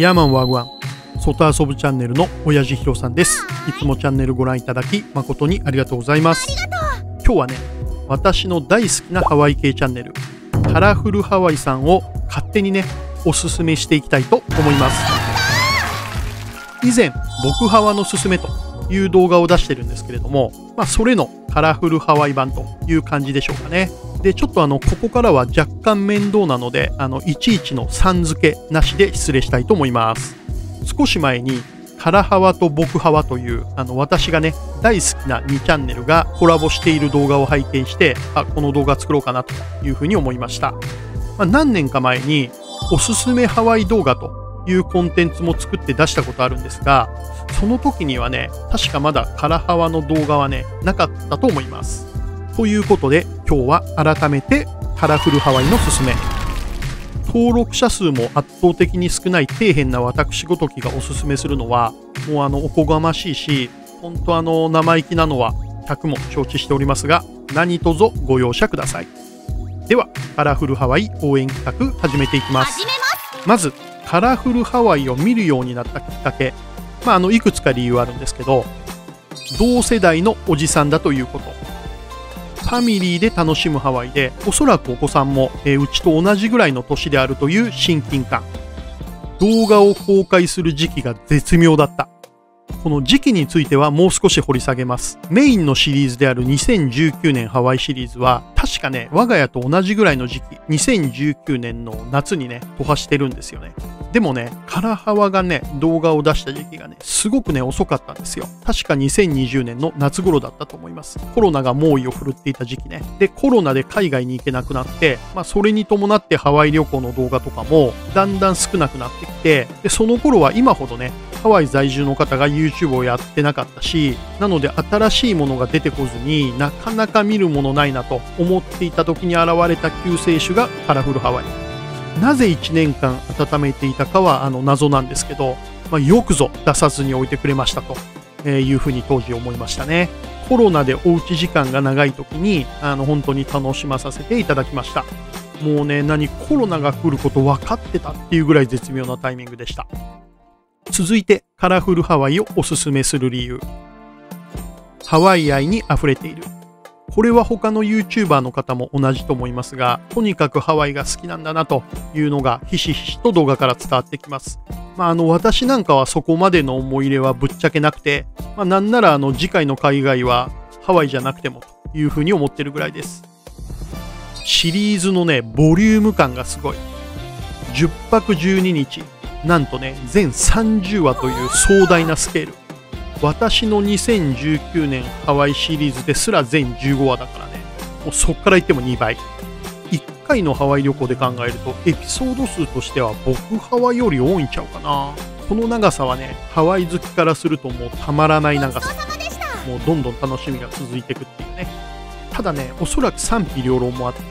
ヤーマンワーグワン外遊ぶチャンネルの親父ひろさんです。いつもチャンネルご覧いただき誠にありがとうございます。今日はね、私の大好きなハワイ系チャンネルカラフルハワイさんを勝手にねおすすめしていきたいと思います。以前僕ハワのすすめという動画を出してるんですけれども、それのカラフルハワイ版という感じでしょうかね。でちょっとここからは若干面倒なのでいちいちのさん付けなしで失礼したいと思います。少し前にカラハワと僕ハワという私がね大好きな2チャンネルがコラボしている動画を拝見して、この動画作ろうかなというふうに思いました。何年か前におすすめハワイ動画というコンテンツも作って出したことあるんですが、その時にはね確かまだカラハワの動画はねなかったと思います。ということで今日は改めてカラフルハワイのすすめ、登録者数も圧倒的に少ない底辺な私ごときがおすすめするのはもうおこがましいし、本当生意気なのは100も承知しておりますが、何卒ご容赦ください。ではカラフルハワイ応援企画始めていきます。まずカラフルハワイを見るようになったきっかけ、いくつか理由あるんですけど、同世代のおじさんだということ、ファミリーで楽しむハワイでおそらくお子さんも、うちと同じぐらいの年であるという親近感、動画を公開する時期が絶妙だった。この時期についてはもう少し掘り下げます。メインのシリーズである2019年ハワイシリーズは確かね我が家と同じぐらいの時期、2019年の夏にね飛ばしてるんですよね。でもねカラハワがね動画を出した時期がねすごくね遅かったんですよ。確か2020年の夏頃だったと思います。コロナが猛威を振るっていた時期ね。でコロナで海外に行けなくなって、それに伴ってハワイ旅行の動画とかもだんだん少なくなってきて、でその頃は今ほどねハワイ在住の方が YouTube をやってなかったし、なので新しいものが出てこずになかなか見るものないなと思っていた時に現れた救世主がカラフルハワイ。なぜ1年間温めていたかは謎なんですけど、よくぞ出さずに置いてくれましたというふうに当時思いましたね。コロナでおうち時間が長い時に本当に楽しまさせていただきました。もうねコロナが来ること分かってたっていうぐらい絶妙なタイミングでした。続いてカラフルハワイをおすすめする理由、ハワイ愛にあふれている。これは他の YouTuber の方も同じと思いますが、とにかくハワイが好きなんだなというのがひしひしと動画から伝わってきます。私なんかはそこまでの思い入れはぶっちゃけなくて、なんなら次回の海外はハワイじゃなくてもというふうに思ってるぐらいです。シリーズのねボリューム感がすごい。10泊12日、なんとね全30話という壮大なスケール。私の2019年ハワイシリーズですら全15話だからね、もうそっから言っても2倍。1回のハワイ旅行で考えるとエピソード数としては僕ハワイより多いんちゃうかな。この長さはねハワイ好きからするともうたまらない長さ。もうどんどん楽しみが続いていくっていうね。ただねおそらく賛否両論もあって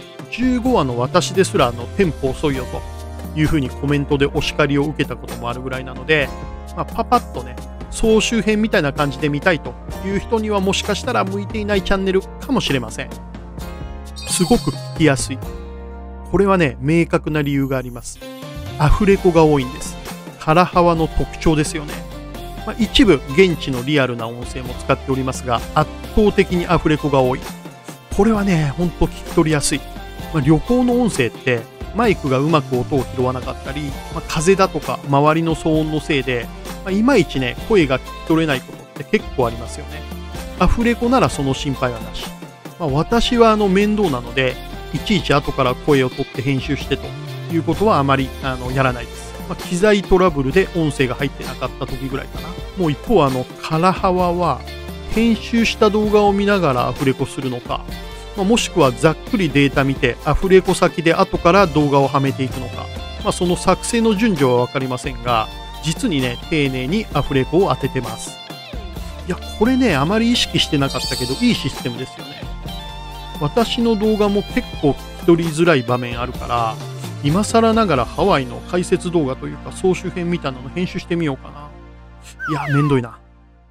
、15話の私ですらテンポ遅いよというふうにコメントでお叱りを受けたこともあるぐらいなので、パパッとね総集編みたいな感じで見たいという人にはもしかしたら向いていないチャンネルかもしれません。すごく聞きやすい。これはね明確な理由があります。アフレコが多いんです。カラハワの特徴ですよね。一部現地のリアルな音声も使っておりますが、圧倒的にアフレコが多い。これはねほんと聞き取りやすい。旅行の音声ってマイクがうまく音を拾わなかったり、風だとか周りの騒音のせいでいまいちね声が聞き取れないことって結構ありますよね。アフレコならその心配はなし。私は面倒なのでいちいち後から声を取って編集してということはあまりやらないです。機材トラブルで音声が入ってなかった時ぐらいかな。もう一方カラハワは編集した動画を見ながらアフレコするのか、もしくはざっくりデータ見てアフレコ先で後から動画をはめていくのか、その作成の順序は分かりませんが、実にね丁寧にアフレコを当ててます。いやこれねあまり意識してなかったけどいいシステムですよね。私の動画も結構聞き取りづらい場面あるから、今更ながらハワイの解説動画というか総集編みたいなの編集してみようかな。いやめんどいな。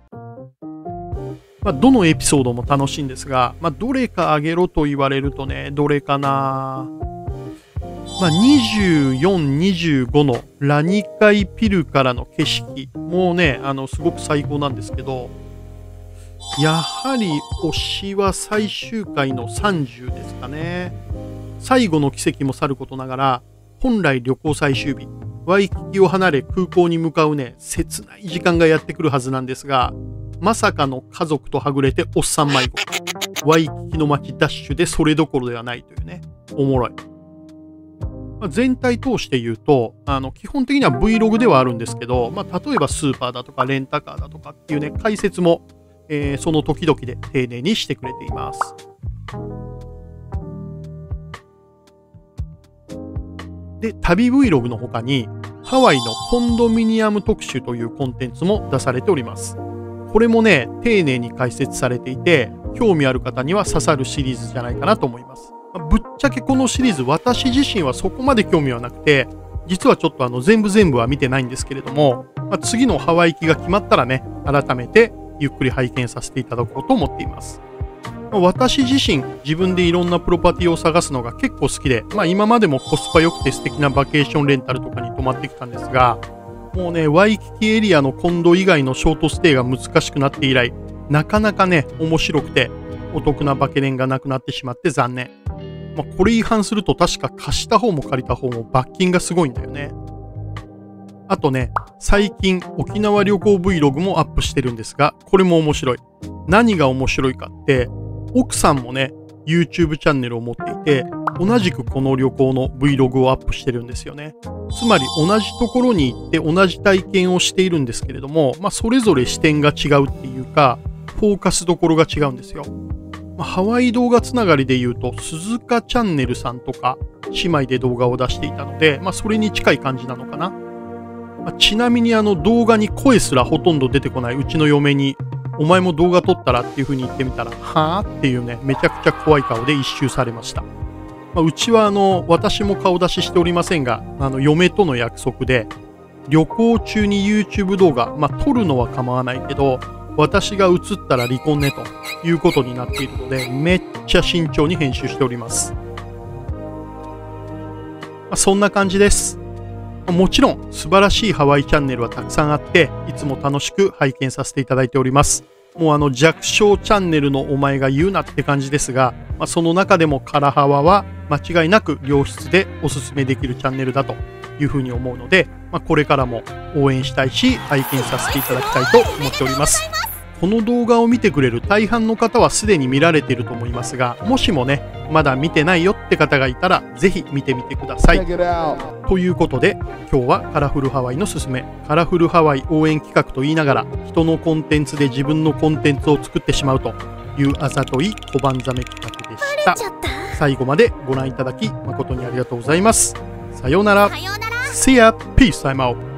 どのエピソードも楽しいんですが、どれかあげろと言われるとねどれかな。 まあ、24、25のラニカイピルからの景色、もうね、すごく最高なんですけど、やはり推しは最終回の30ですかね。最後の奇跡もさることながら、本来旅行最終日、ワイキキを離れ空港に向かうね、切ない時間がやってくるはずなんですが、まさかの家族とはぐれておっさん迷子。ワイキキの街ダッシュでそれどころではないというね、おもろい。全体通して言うと、基本的には Vlog ではあるんですけど、まあ、例えばスーパーだとかレンタカーだとかっていうね、解説も、その時々で丁寧にしてくれています。で、旅 Vlog の他に、ハワイのコンドミニアム特集というコンテンツも出されております。これもね、丁寧に解説されていて、興味ある方には刺さるシリーズじゃないかなと思います。ぶっちゃけこのシリーズ、私自身はそこまで興味はなくて、実はちょっと全部は見てないんですけれども、次のハワイ行きが決まったらね、改めてゆっくり拝見させていただこうと思っています。私自身、自分でいろんなプロパティを探すのが結構好きで、今までもコスパ良くて素敵なバケーションレンタルとかに泊まってきたんですが、もうね、ワイキキエリアのコンド以外のショートステイが難しくなって以来、なかなかね、面白くてお得なバケレンがなくなってしまって残念。これ違反すると確か貸した方も借りた方も罰金がすごいんだよね。あとね、最近沖縄旅行 Vlog もアップしてるんですが、これも面白い。何が面白いかって、奥さんもね、YouTube チャンネルを持っていて、同じくこの旅行の Vlog をアップしてるんですよね。つまり同じところに行って同じ体験をしているんですけれども、それぞれ視点が違うっていうか、フォーカスどころが違うんですよ。ハワイ動画つながりで言うと、鈴鹿チャンネルさんとか姉妹で動画を出していたので、それに近い感じなのかな。ちなみに動画に声すらほとんど出てこないうちの嫁に、お前も動画撮ったらっていう風に言ってみたら、はぁっていうね、めちゃくちゃ怖い顔で一周されました。うちは私も顔出ししておりませんが、嫁との約束で、旅行中に YouTube 動画、撮るのは構わないけど、私が映ったら離婚ねということになっているので、めっちゃ慎重に編集しております。そんな感じです。もちろん素晴らしいハワイチャンネルはたくさんあって、いつも楽しく拝見させていただいております。もう弱小チャンネルのお前が言うなって感じですが、その中でもカラハワは間違いなく良質でおすすめできるチャンネルだというふうに思うので、これからも応援したいし、拝見させていただきたいと思っております。この動画を見てくれる大半の方はすでに見られていると思いますが、もしもね、まだ見てないよって方がいたら、ぜひ見てみてください。ということで、今日はカラフルハワイのすすめ、カラフルハワイ応援企画と言いながら、人のコンテンツで自分のコンテンツを作ってしまうというあざとい小判ザメ企画でした。最後までご覧いただき誠にありがとうございます。さようなら。See ya! Peace! I'm out!